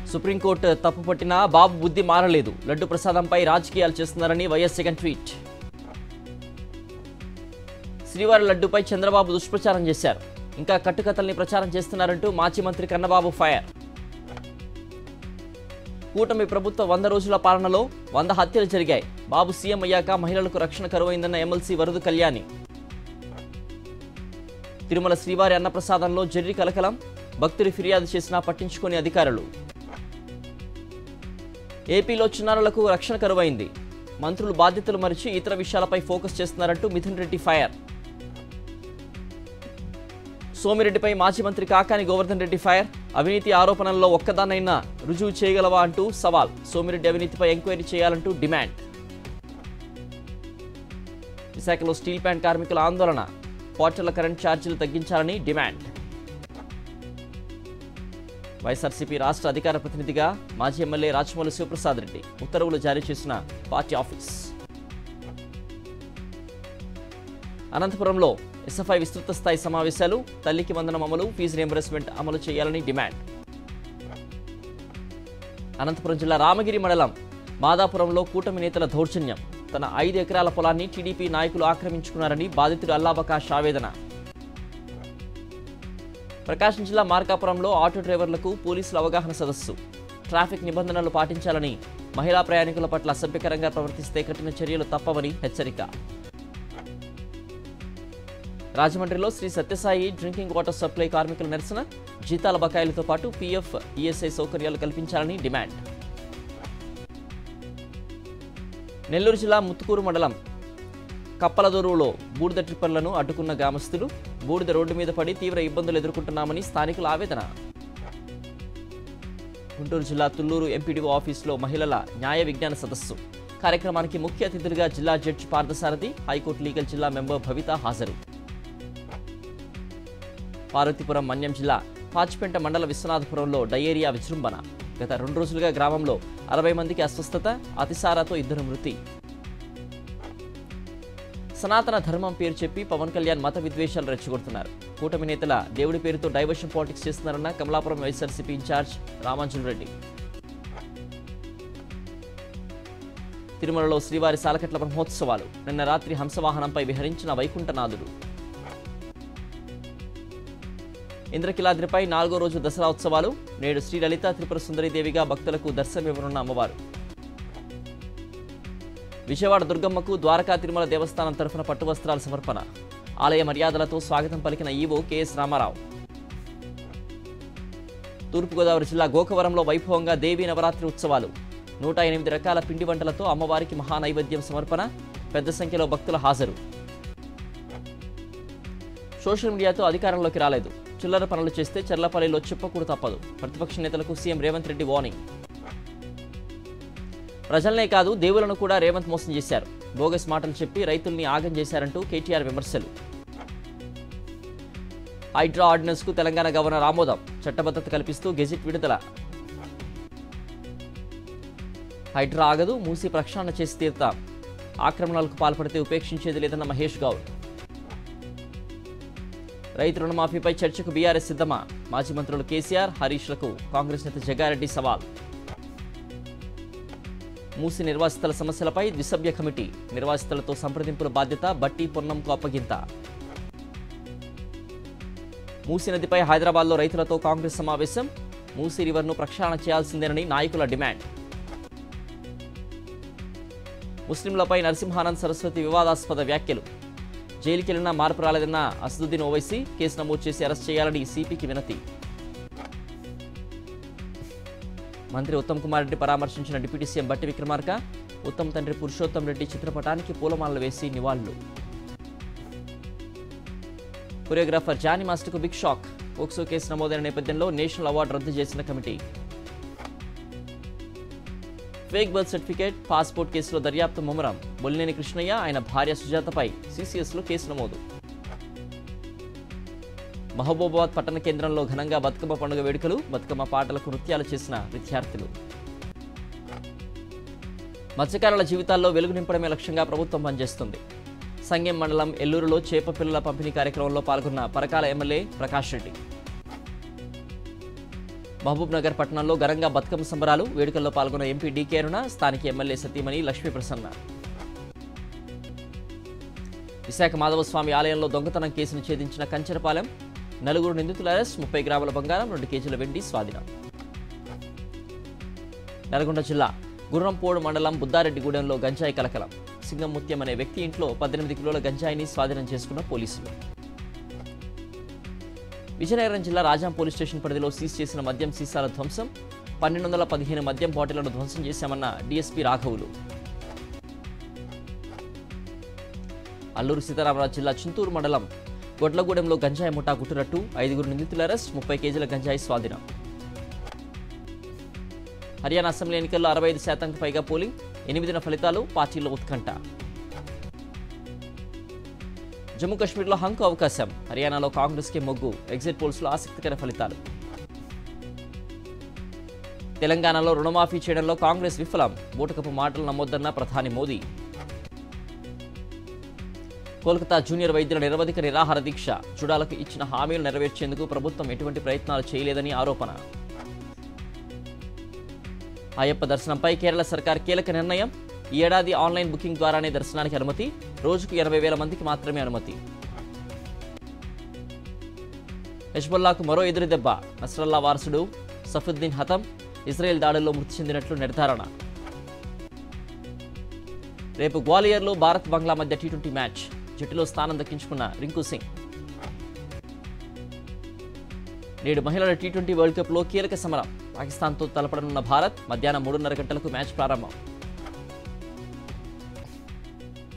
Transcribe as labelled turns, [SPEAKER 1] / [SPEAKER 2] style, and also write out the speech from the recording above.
[SPEAKER 1] Supreme court తప్పుపట్టినా బాబు బుద్ధి మారలేదు. లడ్డు ప్రసాదంపై రాజకీయాలు చేస్తున్నారని వైఎస్ జగన్ ట్వీట్. శ్రీవారి లడ్డుపై చంద్రబాబు దుష్ప్రచారం చేశారు. ఇంకా కట్టుకథల్ని ప్రచారం చేస్తున్నారంటూ మాజీ మంత్రి కన్నబాబు ఫైర్. కూటమి ప్రభుత్వ 100 రోజుల పాలనలో 100 హత్యలు జరిగాయి. బాబు సీఎం అయ్యాక మహిళలకు రక్షణ కరువైందన్న ఎమ్మెల్సీ వరదు కళ్యాణి. తిరుమల శ్రీవారి అన్నప్రసాదంలో జర్రి కలకలం. భక్తులు ఫిర్యాదు చేసినా పట్టించుకోని అధికారులు. ఏపీలో చిన్నారులకు రక్షణ కరువైంది. మంత్రులు బాధ్యతలు మరిచి ఇతర విషయాలపై ఫోకస్ చేస్తున్నారంటూ మిథున్ రెడ్డి ఫైర్. సోమిరెడ్డిపై మాజీ మంత్రి కాకాని గోవర్ధన్ రెడ్డి ఫైర్. అవినీతి ఆరోపణల్లో ఒక్కదానైనా రుజువు చేయగలవా అంటూ సవాల్. సోమిరెడ్డి అవినీతిపై ఎంక్వైరీ చేయాలంటూ డిమాండ్. విశాఖలో స్టీల్ ప్లాంట్ కార్మికుల ఆందోళన. క్వార్టర్ల కరెంట్ ఛార్జీలు తగ్గించాలని డిమాండ్. వైఎస్ఆర్సీపీ రాష్ట్ర అధికార ప్రతినిధిగా మాజీ ఎమ్మెల్యే రాచమల్లి శివప్రసాద్ రెడ్డి ఉత్తర్వులు జారీ చేసిన పార్టీ ఆఫీస్. అనంతపురంలో ఎస్ఎఫ్ఐ విస్తృత స్థాయి సమావేశాలు. తల్లికి వందనం అమలు, ఫీజు రియంబర్స్మెంట్ అమలు చేయాలని డిమాండ్. అనంతపురం జిల్లా రామగిరి మండలం మాదాపురంలో కూటమి నేతల దౌర్జన్యం. తన 5 ఎకరాల పొలాన్ని టీడీపీ నాయకులు ఆక్రమించుకున్నారని బాధితుడు అల్లాబకాష్ ఆవేదన. ప్రకాశం జిల్లా మార్కాపురంలో ఆటో డ్రైవర్లకు పోలీసుల అవగాహన సదస్సు. ట్రాఫిక్ నిబంధనలు పాటించాలని, మహిళా ప్రయాణికుల పట్ల అసభ్యకరంగా ప్రవర్తిస్తే కఠిన చర్యలు తప్పవని హెచ్చరిక. రాజమండ్రిలో Sri Sathya Sai drinking water supply కార్మికుల నిరసన. జీతాల బకాయిలతో పాటు పీఎఫ్, ఈఎస్ఐ సౌకర్యాలు కల్పించాలని డిమాండ్. నెల్లూరు జిల్లా ముత్తుకూరు మండలం కప్పలదొరువులో బూడిద ట్రిప్పర్లను అడ్డుకున్న గ్రామస్తులు. బూడిద రోడ్డు మీద పడి తీవ్ర ఇబ్బందులు ఎదుర్కొంటున్నామని స్థానికుల ఆవేదన. గుంటూరు జిల్లా తుళ్లూరు ఎంపీడీఓ ఆఫీసులో మహిళల న్యాయ విజ్ఞాన సదస్సు. కార్యక్రమానికి ముఖ్య అతిథులుగా జిల్లా జడ్జి పార్థసారథి, హైకోర్టు లీగల్ జిల్లా మెంబర్ భవిత హాజరు. పార్వతీపురం మన్యం జిల్లా పాచిపెంట మండల విశ్వనాథపురంలో డయేరియా విజృంభణ. గత 2 రోజులుగా గ్రామంలో 60 మందికి అస్వస్థత, అతిసారాతో 2 మృతి. సనాతన ధర్మం పేరు చెప్పి పవన్ కళ్యాణ్ మత విద్వేషాలు రెచ్చగొడుతున్నారు. కూటమి నేతల దేవుడి పేరుతో డైవర్షన్ పాలిటిక్స్ చేస్తున్నారన్న కమలాపురం వైఎస్ఆర్సీపీ ఇన్ఛార్జ్ రామాంజుల్ రెడ్డి. తిరుమలలో శ్రీవారి సాలకట్ల బ్రహ్మోత్సవాలు. నిన్న రాత్రి హంసవాహనంపై విహరించిన వైకుంఠనాథుడు. ఇంద్రకిలాద్రిపై 4వ రోజు దసరా ఉత్సవాలు. నేడు శ్రీ లలిత త్రిపుర సుందరీదేవిగా భక్తులకు దర్శనమివ్వనున్న అమ్మవారు. విజయవాడ దుర్గమ్మకు ద్వారకా తిరుమల దేవస్థానం తరఫున పట్టు వస్త్రాల సమర్పణ. ఆలయ మర్యాదలతో స్వాగతం పలికిన ఈవో కెఎస్ రామారావు. తూర్పుగోదావరి జిల్లా గోకవరంలో వైభవంగా దేవీ నవరాత్రి ఉత్సవాలు. 108 రకాల పిండి వంటలతో అమ్మవారికి మహానైవేద్యం సమర్పణ. పెద్ద సంఖ్యలో భక్తుల హాజరు. సోషల్ మీడియాతో అధికారంలోకి రాలేదు. చిల్లర పనులు చేస్తే చర్లపల్లిలో చెప్పకూడదు తప్పదు. ప్రతిపక్ష నేతలకు సీఎం రేవంత్ రెడ్డి వార్నింగ్. ప్రజలనే కాదు దేవులను కూడా రేవంత్ మోసం చేశారు. బోగస్ మాటలు చెప్పి రైతుల్ని ఆగం చేశారంటూ కేటీఆర్ విమర్శలు. హైడ్రా ఆర్డినెన్స్ కు తెలంగాణ గవర్నర్ ఆమోదం. చట్టబద్ధత కల్పిస్తూ గెజిట్ విడుదల. హైడ్రా ఆగదు, మూసి ప్రక్షాళన చేసి తీరుతాం. ఆక్రమణలకు పాల్పడితే ఉపేక్షించేది లేదన్న మహేష్ గౌడ్. రైతు రుణమాఫీపై చర్చకు బీఆర్ఎస్ సిద్ధమా? మాజీ మంత్రులు కేసీఆర్, హరీష్లకు కాంగ్రెస్ నేత జగ్గారెడ్డి సవాల్. మూసి నిర్వాసితుల సమస్యలపై ద్విసభ్య కమిటీ. నిర్వాసితులతో సంప్రదింపుల బాధ్యత బట్టి పొన్నంకు అప్పగింత. మూసి నదిపై హైదరాబాద్లో రైతులతో కాంగ్రెస్ సమావేశం. మూసి రివర్ను ప్రక్షాళన చేయాల్సిందేనని నాయకుల డిమాండ్. ముస్లింలపై నరసింహానంద్ సరస్వతి వివాదాస్పద వ్యాఖ్యలు. జైలుకెళ్లినా మార్పు రాలేదన్న అసదుద్దీన్ ఓవైసీ. కేసు నమోదు చేసి అరెస్ట్ చేయాలని సిపికి వినతి. మంత్రి ఉత్తమ్ కుమార్ రెడ్డి పరామర్శించిన డిప్యూటీ సీఎం బట్టి విక్రమార్క. ఉత్తమ్ తండ్రి పురుషోత్తం రెడ్డి చిత్రపటానికి పూలమాలలు వేసి నివాళులు. కొరియోగ్రాఫర్ జానీ మాస్టర్కు బిగ్ షాక్. పోక్సో కేసు నమోదైన నేపథ్యంలో నేషనల్ అవార్డు రద్దు చేసిన కమిటీ. ఫేక్ బర్త్ సర్టిఫికేట్, పాస్పోర్ట్ కేసులో దర్యాప్తు ముమ్మరం. బొల్లినేని కృష్ణయ్య, ఆయన భార్య సుజాతపై సిసిఎస్లో కేసు నమోదు. మహబూబాబాద్ పట్టణ కేంద్రంలో ఘనంగా బతుకమ్మ పండుగ వేడుకలు. బతుకమ్మ పాటలకు నృత్యాలు చేసిన విద్యార్థులు. మత్స్యకారుల జీవితాల్లో వెలుగు నింపడమే లక్ష్యంగా ప్రభుత్వం పనిచేస్తుంది. సంగెం మండలం ఎల్లూరులో చేప పిల్లల పంపిణీ కార్యక్రమంలో పాల్గొన్న పరకాల ఎమ్మెల్యే ప్రకాష్ రెడ్డి. మహబూబ్ నగర్ పట్టణంలో ఘనంగా బతుకమ్మ సంబరాలు. వేడుకల్లో పాల్గొన్న ఎంపీ డీకే అరుణ, స్థానిక ఎమ్మెల్యే సతీమణి లక్ష్మీ ప్రసన్న. విశాఖ మాధవస్వామి ఆలయంలో దొంగతనం కేసును ఛేదించిన కంచరపాలెం. 4 నిందితుల అరెస్ట్, 30 గ్రాముల బంగారం, 2 కేజీల వెండి స్వాధీనం. నల్గొండ జిల్లా గుర్రంపోడు మండలం బుద్దారెడ్డిగూడెంలో గంజాయి కలకలం. సింగముత్యం అనే వ్యక్తి ఇంట్లో 18 కిలోల గంజాయిని స్వాధీనం చేసుకున్న పోలీసులు. విజయనగరం జిల్లా రాజాం పోలీస్ స్టేషన్ పరిధిలో సీజ్ చేసిన మద్యం సీసాల ధ్వంసం. 1215 మద్యం బాటిళ్లను ధ్వంసం చేశామన్న డీఎస్పీ రాఘవులు. అల్లూరు సీతారామరాజు జిల్లా చింతూరు మండలం గొడ్లగూడెంలో గంజాయి ముఠా గుట్టురట్టు. 5 నిందితుల అరెస్ట్, 30 కేజీల గంజాయి స్వాధీనం. హర్యానా అసెంబ్లీ ఎన్నికల్లో 65% పైగా పోలింగ్. 8న ఫలితాలు, పార్టీలో ఉత్కంఠ. జమ్మూ కాశ్మీర్లో హంకు అవకాశం. హర్యానాలో కాంగ్రెస్కి మొగ్గు. ఎగ్జిట్ పోల్స్లో ఆసక్తికర ఫలితాలు. తెలంగాణలో రుణమాఫీ చేయడంలో కాంగ్రెస్ విఫలం. బూటకపు మాటలు నమ్మొద్దన్న ప్రధాని మోదీ. కోల్కతా జూనియర్ వైద్యుల నిరవధిక నిరాహార దీక్ష. జుడాలకు ఇచ్చిన హామీలు నెరవేర్చేందుకు ప్రభుత్వం ఎటువంటి ప్రయత్నాలు చేయలేదని ఆరోపణ. అయ్యప్ప దర్శనంపై కేరళ సర్కార్ కీలక నిర్ణయం. ఈ ఏడాది ఆన్లైన్ బుకింగ్ ద్వారానే దర్శనానికి అనుమతి. రోజుకు 80,000 మందికి మాత్రమే అనుమతి. హెజ్బుల్లాకు మరో ఎదురుదెబ్బ. నస్రల్లా వారసుడు సఫుద్దీన్ హతం. ఇజ్రాయెల్ దాడుల్లో మృతి చెందినట్లు నిర్ధారణ. రేపు గ్వాలియర్లో భారత్ బంగ్లా మధ్య టీ20 మ్యాచ్. జట్టులో స్థానం దక్కించుకున్న రింకు సింగ్. నేడు మహిళల టీ20 వరల్డ్ కప్లో కీలక సమరం. పాకిస్తాన్తో తలపడనున్న భారత్. మధ్యాహ్నం 3:30 గంటలకు మ్యాచ్ ప్రారంభం.